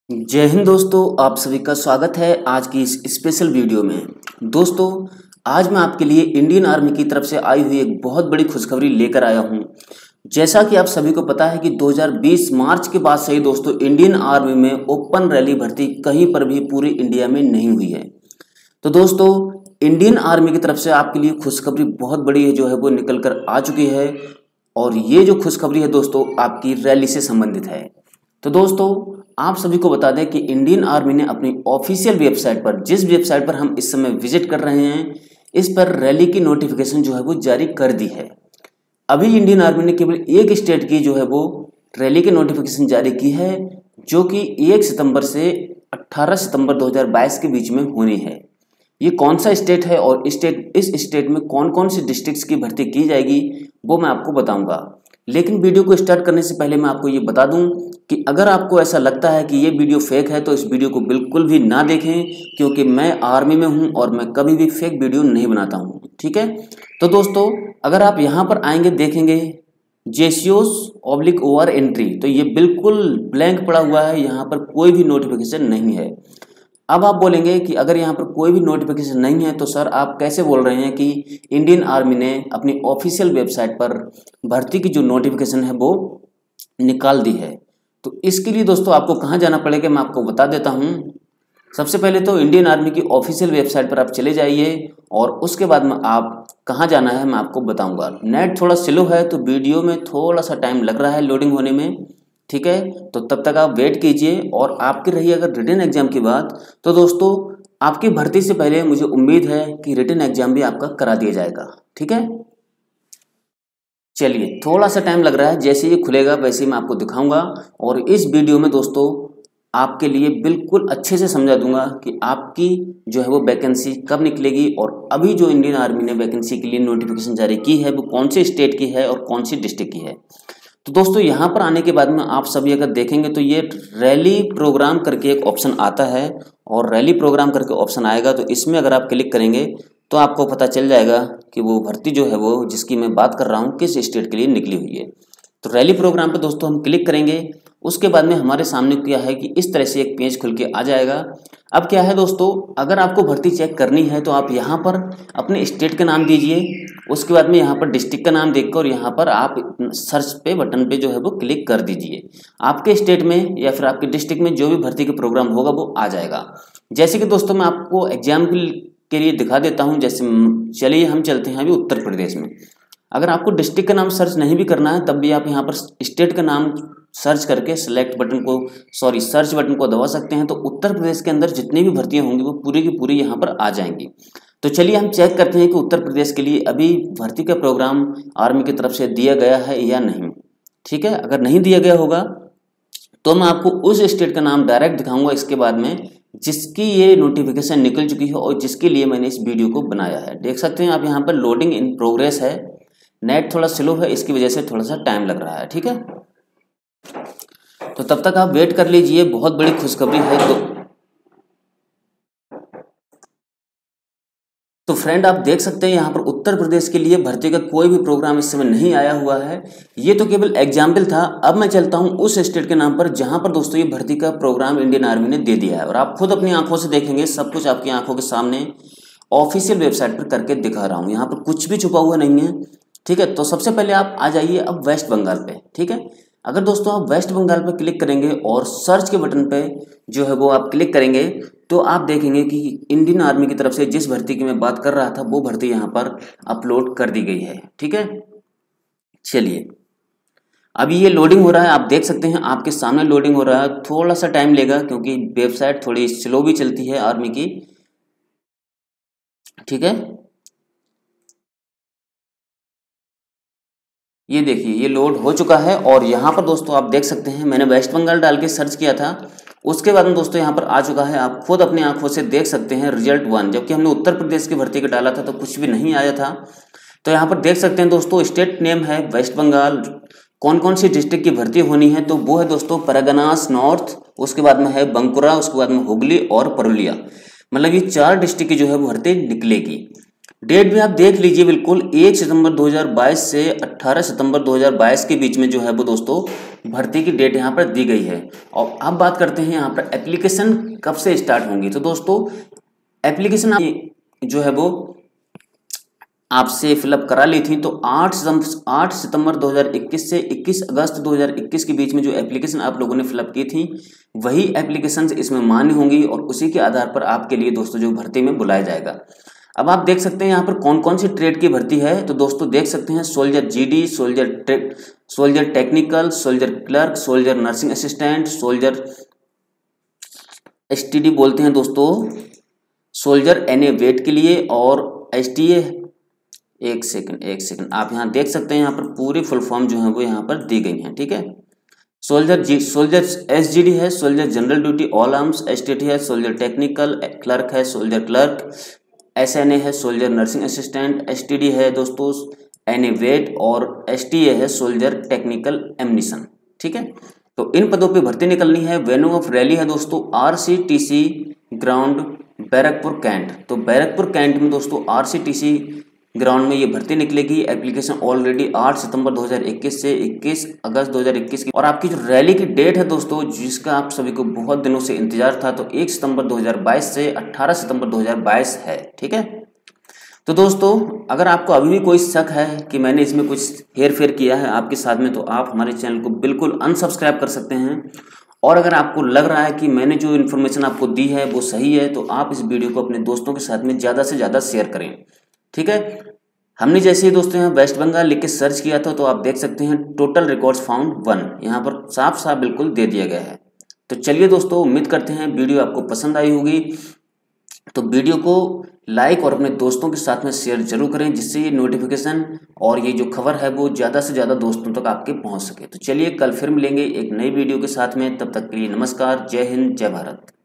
जय हिंद दोस्तों, आप सभी का स्वागत है आज की इस स्पेशल वीडियो में। दोस्तों, आज मैं आपके लिए इंडियन आर्मी की तरफ से आई हुई एक बहुत बड़ी खुशखबरी लेकर आया हूं। जैसा कि आप सभी को पता है कि 2020 मार्च के बाद से ही दोस्तों इंडियन आर्मी में ओपन रैली भर्ती कहीं पर भी पूरी इंडिया में नहीं हुई है। तो दोस्तों, इंडियन आर्मी की तरफ से आपके लिए खुशखबरी बहुत बड़ी है जो है वो निकल कर आ चुकी है। और ये जो खुशखबरी है दोस्तों आपकी रैली से संबंधित है। तो दोस्तों, आप सभी को बता दें कि इंडियन आर्मी ने अपनी ऑफिशियल वेबसाइट पर, जिस वेबसाइट पर हम इस समय विजिट कर रहे हैं, इस पर रैली की नोटिफिकेशन जो है वो जारी कर दी है। अभी इंडियन आर्मी ने केवल एक स्टेट की जो है वो रैली की नोटिफिकेशन जारी की है, जो कि 1 सितंबर से 18 सितंबर 2022 के बीच में होनी है। ये कौन सा स्टेट है और इस स्टेट में कौन कौन सी डिस्ट्रिक्ट्स की भर्ती की जाएगी वो मैं आपको बताऊंगा। लेकिन वीडियो को स्टार्ट करने से पहले मैं आपको ये बता दूं कि अगर आपको ऐसा लगता है कि ये वीडियो फेक है तो इस वीडियो को बिल्कुल भी ना देखें, क्योंकि मैं आर्मी में हूं और मैं कभी भी फेक वीडियो नहीं बनाता हूं। ठीक है, तो दोस्तों अगर आप यहाँ पर आएंगे देखेंगे JCOs/OR एंट्री, तो ये बिल्कुल ब्लैंक पड़ा हुआ है, यहाँ पर कोई भी नोटिफिकेशन नहीं है। अब आप बोलेंगे कि अगर यहाँ पर कोई भी नोटिफिकेशन नहीं है तो सर आप कैसे बोल रहे हैं कि इंडियन आर्मी ने अपनी ऑफिशियल वेबसाइट पर भर्ती की जो नोटिफिकेशन है वो निकाल दी है। तो इसके लिए दोस्तों आपको कहाँ जाना पड़ेगा मैं आपको बता देता हूँ। सबसे पहले तो इंडियन आर्मी की ऑफिशियल वेबसाइट पर आप चले जाइए और उसके बाद में आप कहाँ जाना है मैं आपको बताऊँगा। नेट थोड़ा स्लो है तो वीडियो में थोड़ा सा टाइम लग रहा है लोडिंग होने में। ठीक है, तो तब तक आप वेट कीजिए। और आपकी रही अगर रिटन एग्जाम की बात, तो दोस्तों आपकी भर्ती से पहले मुझे उम्मीद है कि रिटन एग्जाम भी आपका करा दिया जाएगा। ठीक है, चलिए थोड़ा सा टाइम लग रहा है, जैसे ये खुलेगा वैसे ही मैं आपको दिखाऊंगा। और इस वीडियो में दोस्तों आपके लिए बिल्कुल अच्छे से समझा दूंगा कि आपकी जो है वो वैकेंसी कब निकलेगी और अभी जो इंडियन आर्मी ने वैकेंसी के लिए नोटिफिकेशन जारी की है वो कौन से स्टेट की है और कौन सी डिस्ट्रिक्ट की है। तो दोस्तों यहाँ पर आने के बाद में आप सभी अगर देखेंगे तो ये रैली प्रोग्राम करके एक ऑप्शन आता है, और रैली प्रोग्राम करके ऑप्शन आएगा तो इसमें अगर आप क्लिक करेंगे तो आपको पता चल जाएगा कि वो भर्ती जो है वो जिसकी मैं बात कर रहा हूँ किस स्टेट के लिए निकली हुई है। तो रैली प्रोग्राम पे दोस्तों हम क्लिक करेंगे। उसके बाद में हमारे सामने क्या है कि इस तरह से एक पेज खुल के आ जाएगा। अब क्या है दोस्तों, अगर आपको भर्ती चेक करनी है तो आप यहाँ पर अपने स्टेट का नाम दीजिए, उसके बाद में यहाँ पर डिस्ट्रिक्ट का नाम देखकर यहाँ पर आप सर्च पे बटन पे जो है वो क्लिक कर दीजिए। आपके स्टेट में या फिर आपके डिस्ट्रिक्ट में जो भी भर्ती का प्रोग्राम होगा वो आ जाएगा। जैसे कि दोस्तों मैं आपको एग्जाम्पल के लिए दिखा देता हूँ। जैसे चलिए हम चलते हैं अभी उत्तर प्रदेश में। अगर आपको डिस्ट्रिक्ट का नाम सर्च नहीं भी करना है तब भी आप यहाँ पर स्टेट का नाम सर्च करके सर्च बटन को दबा सकते हैं। तो उत्तर प्रदेश के अंदर जितनी भी भर्तियां होंगी वो पूरी की पूरी यहाँ पर आ जाएंगी। तो चलिए हम चेक करते हैं कि उत्तर प्रदेश के लिए अभी भर्ती का प्रोग्राम आर्मी की तरफ से दिया गया है या नहीं। ठीक है, अगर नहीं दिया गया होगा तो मैं आपको उस स्टेट का नाम डायरेक्ट दिखाऊंगा इसके बाद में, जिसकी ये नोटिफिकेशन निकल चुकी है और जिसके लिए मैंने इस वीडियो को बनाया है। देख सकते हैं आप यहाँ पर लोडिंग इन प्रोग्रेस है, नेट थोड़ा स्लो है, इसकी वजह से थोड़ा सा टाइम लग रहा है। ठीक है, तो तब तक आप वेट कर लीजिए, बहुत बड़ी खुशखबरी है। तो फ्रेंड आप देख सकते हैं यहाँ पर उत्तर प्रदेश के लिए भर्ती का कोई भी प्रोग्राम इस समय नहीं आया हुआ है। ये तो केवल एग्जाम्पल था। अब मैं चलता हूँ उस स्टेट के नाम पर जहाँ पर दोस्तों ये भर्ती का प्रोग्राम इंडियन आर्मी ने दे दिया है, और आप खुद अपनी आंखों से देखेंगे, सब कुछ आपकी आंखों के सामने ऑफिशियल वेबसाइट पर करके दिखा रहा हूँ। यहाँ पर कुछ भी छुपा हुआ नहीं है। ठीक है, तो सबसे पहले आप आ जाइए अब वेस्ट बंगाल पे। ठीक है, अगर दोस्तों आप वेस्ट बंगाल पे क्लिक करेंगे और सर्च के बटन पे जो है वो आप क्लिक करेंगे तो आप देखेंगे कि इंडियन आर्मी की तरफ से जिस भर्ती की मैं बात कर रहा था वो भर्ती यहाँ पर अपलोड कर दी गई है। ठीक है, चलिए अभी ये लोडिंग हो रहा है, आप देख सकते हैं आपके सामने लोडिंग हो रहा है। थोड़ा सा टाइम लेगा क्योंकि वेबसाइट थोड़ी स्लो भी चलती है आर्मी की। ठीक है, ये देखिए ये लोड हो चुका है और यहाँ पर दोस्तों आप देख सकते हैं मैंने वेस्ट बंगाल डाल के सर्च किया था, उसके बाद में दोस्तों यहाँ पर आ चुका है। आप खुद अपनी आंखों से देख सकते हैं रिजल्ट 1, जबकि हमने उत्तर प्रदेश की भर्ती का डाला था तो कुछ भी नहीं आया था। तो यहाँ पर देख सकते हैं दोस्तों स्टेट नेम है वेस्ट बंगाल। कौन कौन सी डिस्ट्रिक्ट की भर्ती होनी है तो वो है दोस्तों परगनास नॉर्थ, उसके बाद में है बंकुरा, उसके बाद में हुगली और पुरुलिया। मतलब ये 4 डिस्ट्रिक्ट की जो है वो भर्ती निकलेगी। डेट भी आप देख लीजिए बिल्कुल 1 सितंबर 2022 से 18 सितंबर 2022 के बीच में जो है वो दोस्तों भर्ती की डेट यहाँ पर दी गई है। और अब बात करते हैं यहाँ पर एप्लीकेशन कब से स्टार्ट होंगी। तो दोस्तों एप्लीकेशन जो है वो आपसे फिलअप करा ली थी, तो 8 सितंबर 2021 से 21 अगस्त 2021 के बीच में जो एप्लीकेशन आप लोगों ने फिलअप की थी वही एप्लीकेशन इसमें मान्य होंगी और उसी के आधार पर आपके लिए दोस्तों जो भर्ती में बुलाया जाएगा। अब आप देख सकते हैं यहाँ पर कौन कौन सी ट्रेड की भर्ती है। तो दोस्तों देख सकते हैं soldier GD, soldier technical, soldier clerk, soldier nursing assistant, soldier STD बोलते हैं दोस्तों, सोल्जर एनए वेट के लिए, और एसटीए एक सेकंड आप यहाँ देख सकते हैं, यहाँ पर पूरी फुल फॉर्म जो है वो यहाँ पर दी गई है। ठीक है, सोल्जर एसजीडी है, soldier general duty all arms, STT है, सोल्जर टेक्निकल क्लर्क है, सोल्जर क्लर्क, एसएनए है, सोल्जर नर्सिंग असिस्टेंट, एसटीडी है दोस्तों एनए वेट, और एसटीए है सोल्जर टेक्निकल एमनिशन। ठीक है, तो इन पदों पे भर्ती निकलनी है। वेन्यू ऑफ रैली है दोस्तों आरसीटीसी ग्राउंड बैरकपुर कैंट। तो बैरकपुर कैंट में दोस्तों आरसीटीसी ग्राउंड में ये भर्ती निकलेगी। एप्लीकेशन ऑलरेडी 8 सितंबर 2021 से 21 अगस्त 2021 की, और आपकी जो रैली की डेट है दोस्तों जिसका आप सभी को बहुत दिनों से इंतजार था, तो 1 सितंबर 2022 से 18 सितंबर 2022 है। ठीक है, तो दोस्तों अगर आपको अभी भी कोई शक है कि मैंने इसमें कुछ हेर फेर किया है आपके साथ में, तो आप हमारे चैनल को बिल्कुल अनसब्सक्राइब कर सकते हैं। और अगर आपको लग रहा है कि मैंने जो इन्फॉर्मेशन आपको दी है वो सही है, तो आप इस वीडियो को अपने दोस्तों के साथ में ज़्यादा से ज़्यादा शेयर करें। ठीक है, हमने जैसे ही दोस्तों यहाँ वेस्ट बंगाल लिख के सर्च किया था, तो आप देख सकते हैं टोटल रिकॉर्ड्स फाउंड 1 यहाँ पर साफ साफ बिल्कुल दे दिया गया है। तो चलिए दोस्तों, उम्मीद करते हैं वीडियो आपको पसंद आई होगी, तो वीडियो को लाइक और अपने दोस्तों के साथ में शेयर जरूर करें, जिससे ये नोटिफिकेशन और ये जो खबर है वो ज़्यादा से ज़्यादा दोस्तों तक आपके पहुँच सके। तो चलिए कल फिर मिलेंगे एक नई वीडियो के साथ में, तब तक के लिए नमस्कार, जय हिंद, जय भारत।